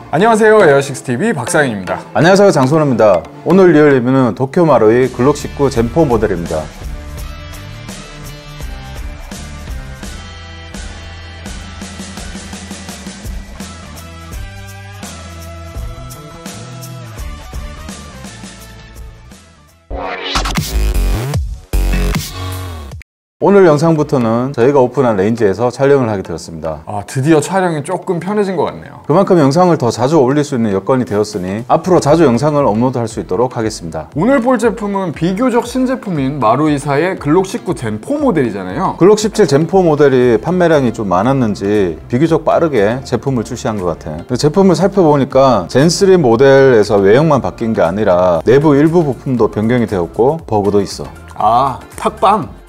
안녕하세요, 에어식스TV 박상현입니다. 안녕하세요, 장선호입니다. 오늘 리얼 리뷰는 도쿄 마루이 글록 19 젠4 모델입니다. 오늘 영상부터는 저희가 오픈한 레인지에서 촬영을 하게 되었습니다. 드디어 촬영이 조금 편해진 것 같네요. 그만큼 영상을 더 자주 올릴 수 있는 여건이 되었으니 앞으로 자주 영상을 업로드할 수 있도록 하겠습니다. 오늘 볼 제품은 비교적 신제품인 마루이사의 글록 19 젠4 모델이잖아요. 글록 17 젠4 모델이 판매량이 좀 많았는지 비교적 빠르게 제품을 출시한 것 같아요. 제품을 살펴보니까 젠3 모델에서 외형만 바뀐 게 아니라 내부 일부 부품도 변경이 되었고 버그도 있어. 탁방!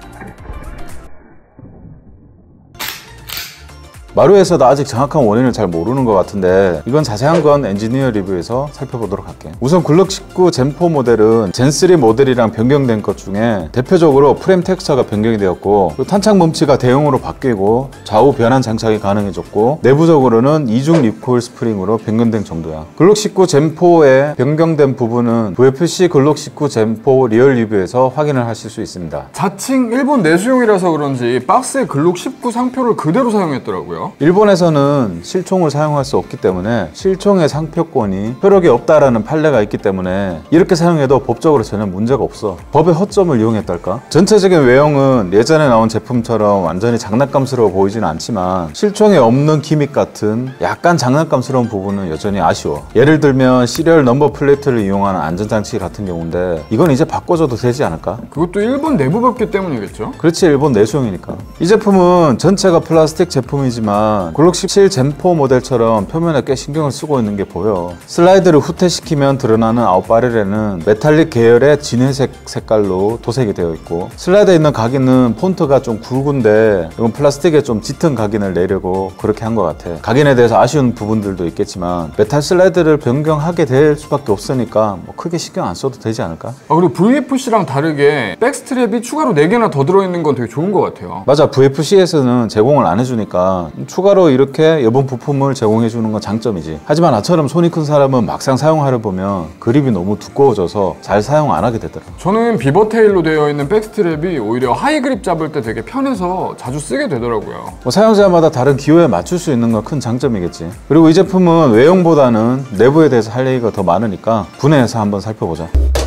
마루에서도 아직 정확한 원인을 잘 모르는 것 같은데 이건 자세한 건 엔지니어 리뷰에서 살펴보도록 할게요. 우선 글록 19 젠4 모델은 젠3 모델이랑 변경된 것 중에 대표적으로 프레임 텍스처가 변경이 되었고 탄창 멈치가 대용으로 바뀌고 좌우 변환 장착이 가능해졌고 내부적으로는 이중 리코일 스프링으로 변경된 정도야. 글록 19 젠4에 변경된 부분은 VFC 글록 19 젠4 리얼 리뷰에서 확인을 하실 수 있습니다. 자칭 일본 내수용이라서 그런지 박스에 글록 19 상표를 그대로 사용했더라고요. 일본에서는 실총을 사용할 수 없기 때문에 실총의 상표권이 효력이 없다라는 판례가 있기 때문에 이렇게 사용해도 법적으로 전혀 문제가 없어. 법의 허점을 이용했달까? 전체적인 외형은 예전에 나온 제품처럼 완전히 장난감스러워 보이지는 않지만 실총에 없는 기믹 같은 약간 장난감스러운 부분은 여전히 아쉬워. 예를 들면 시리얼 넘버 플레이트를 이용하는 안전장치 같은 경우인데 이건 이제 바꿔줘도 되지 않을까? 그것도 일본 내부 법규 때문이겠죠? 그렇지, 일본 내수용이니까. 이 제품은 전체가 플라스틱 제품이지만 글록 17 젠4 모델처럼 표면에 꽤 신경을 쓰고 있는 게 보여. 슬라이드를 후퇴시키면 드러나는 아웃바렐에는 메탈릭 계열의 진회색 색깔로 도색이 되어 있고 슬라이드에 있는 각인은 폰트가 좀 굵은데 이건 플라스틱에 좀 짙은 각인을 내려고 그렇게 한 것 같아. 각인에 대해서 아쉬운 부분들도 있겠지만 메탈 슬라이드를 변경하게 될 수밖에 없으니까 뭐 크게 신경 안 써도 되지 않을까? 그리고 VFC랑 다르게 백스트랩이 추가로 4개나 더 들어있는 건 되게 좋은 것 같아요. 맞아, VFC에서는 제공을 안 해주니까 추가로 이렇게 여분 부품을 제공해 주는 건 장점이지. 하지만 나처럼 손이 큰 사람은 막상 사용하려 보면 그립이 너무 두꺼워져서 잘 사용 안 하게 되더라. 저는 비버테일로 되어 있는 백스트랩이 오히려 하이그립 잡을 때 되게 편해서 자주 쓰게 되더라고요. 사용자마다 다른 기호에 맞출 수 있는 건 큰 장점이겠지. 그리고 이 제품은 외형보다는 내부에 대해서 할 얘기가 더 많으니까 분해해서 한번 살펴보자.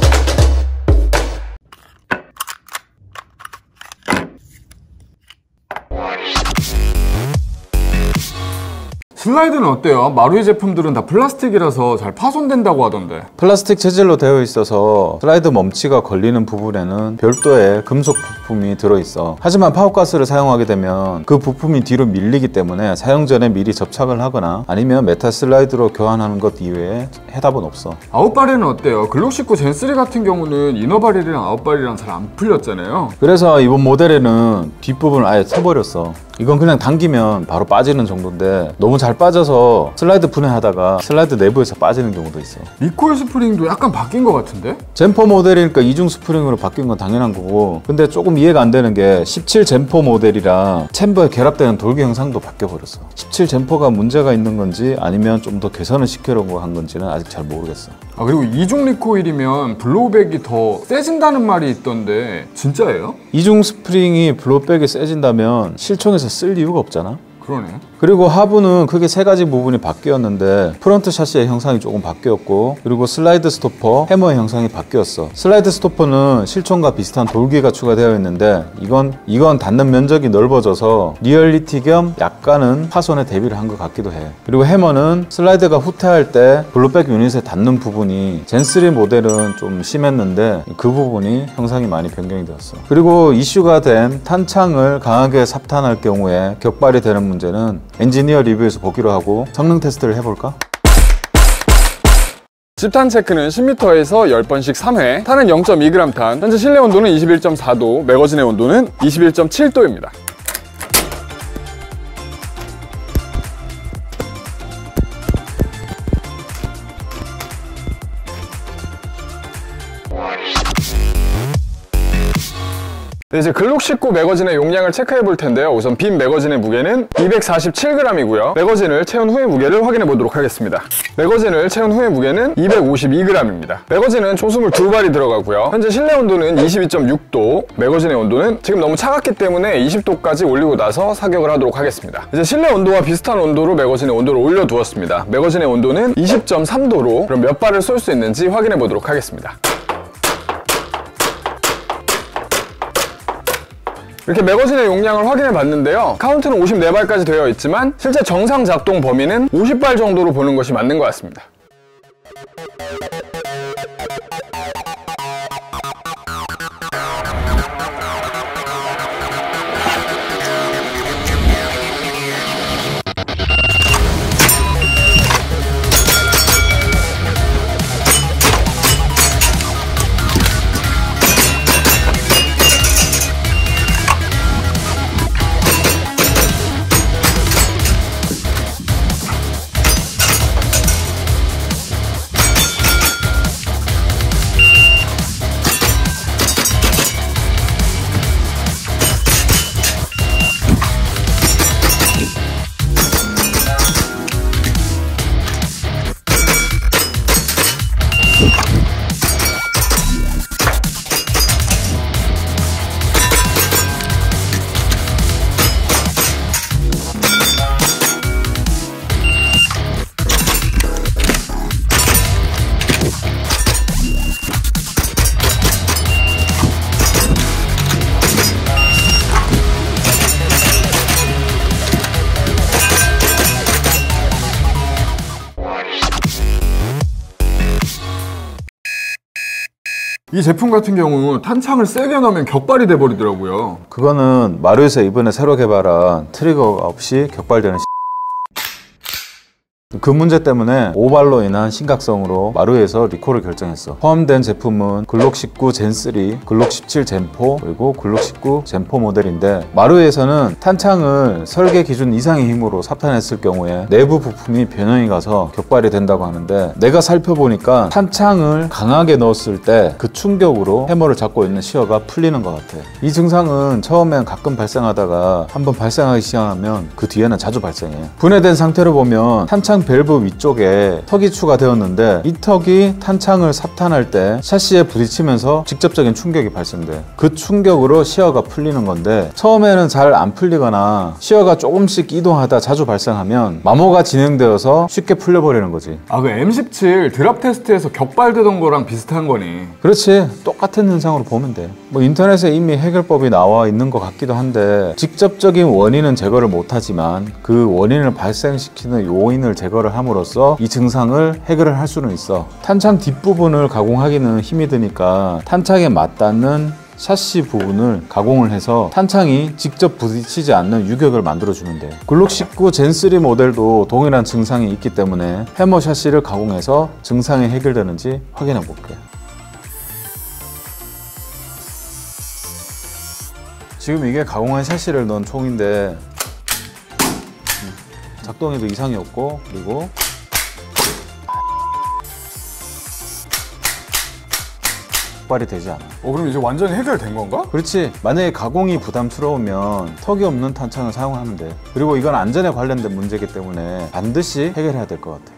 슬라이드는 어때요? 마루이 제품들은 다 플라스틱이라서 잘 파손된다고 하던데. 플라스틱 재질로 되어 있어서 슬라이드 멈치가 걸리는 부분에는 별도의 금속 부품이 들어있어. 하지만 파워가스를 사용하게 되면 그 부품이 뒤로 밀리기 때문에 사용 전에 미리 접착을 하거나 아니면 메탈 슬라이드로 교환하는 것 이외에 해답은 없어. 아웃바렐은 어때요? 글록 19 젠3 같은 경우는 이너바렐이랑 아웃바렐이랑 잘 안 풀렸잖아요. 그래서 이번 모델에는 뒷부분을 아예 쳐버렸어. 이건 그냥 당기면 바로 빠지는 정도인데 너무 잘 빠져서 슬라이드 분해하다가 슬라이드 내부에서 빠지는 경우도 있어. 리코일 스프링도 약간 바뀐 것 같은데? 젠4 모델이니까 이중 스프링으로 바뀐 건 당연한 거고, 근데 조금 이해가 안 되는 게 17 젠4 모델이랑 챔버에 결합되는 돌기 형상도 바뀌어버렸어. 17 젠4가 문제가 있는 건지 아니면 좀 더 개선을 시키려고 한 건지는 아직 잘 모르겠어. 그리고 이중 리코일이면 블로우백이 더 세진다는 말이 있던데 진짜예요? 이중 스프링이 블로우백이 세진다면 실총에서 쓸 이유가 없잖아. 그러네. 그리고 하부는 크게 세 가지 부분이 바뀌었는데 프론트 샤시의 형상이 조금 바뀌었고 그리고 슬라이드 스토퍼, 해머의 형상이 바뀌었어. 슬라이드 스토퍼는 실총과 비슷한 돌기가 추가되어 있는데 이건 닿는 면적이 넓어져서 리얼리티 겸 약간은 파손에 대비를 한 것 같기도 해. 그리고 해머는 슬라이드가 후퇴할 때 블루백 유닛에 닿는 부분이 젠3 모델은 좀 심했는데 그 부분이 형상이 많이 변경이 되었어. 그리고 이슈가 된 탄창을 강하게 삽탄할 경우에 격발이 되는 문제는 엔지니어 리뷰에서 보기로 하고 성능 테스트를 해볼까? 집탄 체크는 10m에서 10번씩 3회, 탄은 0.2g 탄, 현재 실내 온도는 21.4도, 매거진의 온도는 21.7도입니다. 네, 이제 글록 19 매거진의 용량을 체크해 볼 텐데요. 우선 빈 매거진의 무게는 247g이고요. 매거진을 채운 후의 무게를 확인해 보도록 하겠습니다. 매거진을 채운 후의 무게는 252g입니다. 매거진은 총 22발이 들어가고요. 현재 실내 온도는 22.6도, 매거진의 온도는 지금 너무 차갑기 때문에 20도까지 올리고 나서 사격을 하도록 하겠습니다. 이제 실내 온도와 비슷한 온도로 매거진의 온도를 올려두었습니다. 매거진의 온도는 20.3도로 그럼 몇 발을 쏠 수 있는지 확인해 보도록 하겠습니다. 이렇게 매거진의 용량을 확인해 봤는데요. 카운트는 54발까지 되어 있지만 실제 정상 작동 범위는 50발 정도로 보는 것이 맞는 것 같습니다. 이 제품 같은 경우 탄창을 세게 넣으면 격발이 돼버리더라고요. 그거는 마루에서 이번에 새로 개발한 트리거가 없이 격발되는 그 문제 때문에 오발로 인한 심각성으로 마루에서 리콜을 결정했어. 포함된 제품은 글록 19 젠3, 글록 17 젠4, 그리고 글록 19 젠4 모델인데 마루에서는 탄창을 설계 기준 이상의 힘으로 삽탄했을 경우에 내부 부품이 변형이 가서 격발이 된다고 하는데 내가 살펴보니까 탄창을 강하게 넣었을 때 그 충격으로 해머를 잡고 있는 시어가 풀리는 것 같아. 이 증상은 처음엔 가끔 발생하다가 한번 발생하기 시작하면 그 뒤에는 자주 발생해. 분해된 상태로 보면 탄창 밸브 위쪽에 턱이 추가되었는데 이 턱이 탄창을 삽탄할 때 샤시에 부딪히면서 직접적인 충격이 발생돼. 그 충격으로 시어가 풀리는 건데 처음에는 잘 안 풀리거나 시어가 조금씩 이동하다 자주 발생하면 마모가 진행되어서 쉽게 풀려버리는 거지. 아, 그 M17 드랍 테스트에서 격발되던 거랑 비슷한 거네. 그렇지. 똑같은 현상으로 보면 돼. 뭐 인터넷에 이미 해결법이 나와 있는 것 같기도 한데 직접적인 원인은 제거를 못하지만 그 원인을 발생시키는 요인을 제거를 함으로써 이 증상을 해결을 할 수는 있어. 탄창 뒷부분을 가공하기는 힘이 드니까 탄창에 맞닿는 샤시 부분을 가공을 해서 탄창이 직접 부딪히지 않는 유격을 만들어주면 돼. 글록 19 젠3 모델도 동일한 증상이 있기 때문에 해머 샤시를 가공해서 증상이 해결되는지 확인해 볼게. 지금 이게 가공한 샤시를 넣은 총인데 작동에도 이상이 없고 그리고 격발이 되지 않아. 그럼 이제 완전히 해결된 건가? 그렇지. 만약에 가공이 부담스러우면 턱이 없는 탄창을 사용하면 돼. 그리고 이건 안전에 관련된 문제이기 때문에 반드시 해결해야 될 것 같아.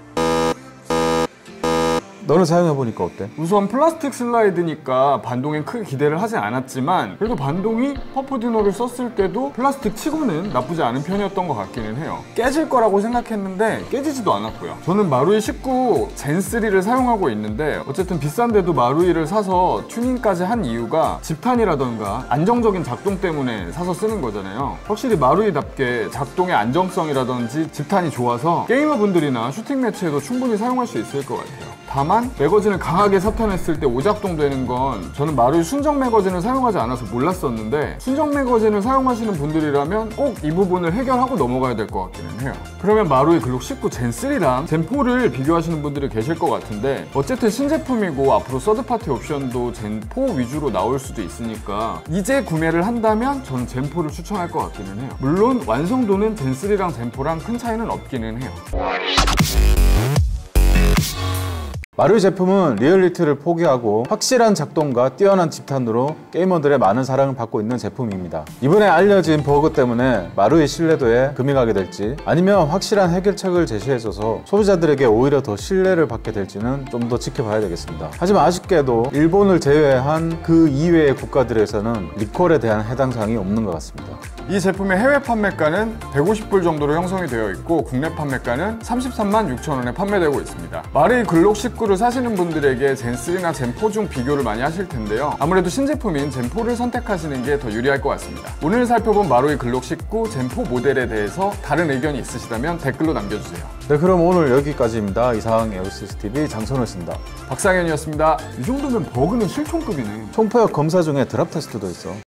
너는 사용해보니까 어때? 우선 플라스틱 슬라이드니까 반동엔 크게 기대를 하진 않았지만 그래도 반동이 퍼프디너를 썼을 때도 플라스틱 치고는 나쁘지 않은 편이었던 것 같기는 해요. 깨질 거라고 생각했는데 깨지지도 않았고요. 저는 마루이 19 젠3를 사용하고 있는데 어쨌든 비싼데도 마루이를 사서 튜닝까지 한 이유가 집탄이라던가 안정적인 작동 때문에 사서 쓰는 거잖아요. 확실히 마루이답게 작동의 안정성이라든지 집탄이 좋아서 게이머분들이나 슈팅 매치에도 충분히 사용할 수 있을 것 같아요. 다만 매거진을 강하게 삽탄했을 때 오작동되는 건 저는 마루이 순정 매거진을 사용하지 않아서 몰랐었는데 순정 매거진을 사용하시는 분들이라면 꼭 이 부분을 해결하고 넘어가야 될 것 같기는 해요. 그러면 마루이 글록 19 젠3랑 젠4를 비교하시는 분들이 계실 것 같은데 어쨌든 신제품이고 앞으로 서드파티 옵션도 젠4 위주로 나올 수도 있으니까 이제 구매를 한다면 저는 젠4를 추천할 것 같기는 해요. 물론 완성도는 젠3랑 젠4랑 큰 차이는 없기는 해요. 마루이 제품은 리얼리티를 포기하고 확실한 작동과 뛰어난 집탄으로 게이머들의 많은 사랑을 받고 있는 제품입니다. 이번에 알려진 버그 때문에 마루이 신뢰도에 금이 가게 될지 아니면 확실한 해결책을 제시해줘서 소비자들에게 오히려 더 신뢰를 받게 될지는 좀 더 지켜봐야 되겠습니다. 하지만 아쉽게도 일본을 제외한 그 이외의 국가들에서는 리콜에 대한 해당 사항이 없는 것 같습니다. 이 제품의 해외 판매가는 150불 정도로 형성이 되어 있고 국내 판매가는 33만 6천 원에 판매되고 있습니다. 마루이 글록 19를 사시는 분들에게 젠3나 젠4 중 비교를 많이 하실 텐데요. 아무래도 신제품인 젠4를 선택하시는 게 더 유리할 것 같습니다. 오늘 살펴본 마루이 글록 19 젠4 모델에 대해서 다른 의견이 있으시다면 댓글로 남겨주세요. 네, 그럼 오늘 여기까지입니다. 이상 에어시스TV 장선호였습니다. 박상현이었습니다. 이 정도면 버그는 실총급이네. 총포역 검사 중에 드랍 테스트도 있어.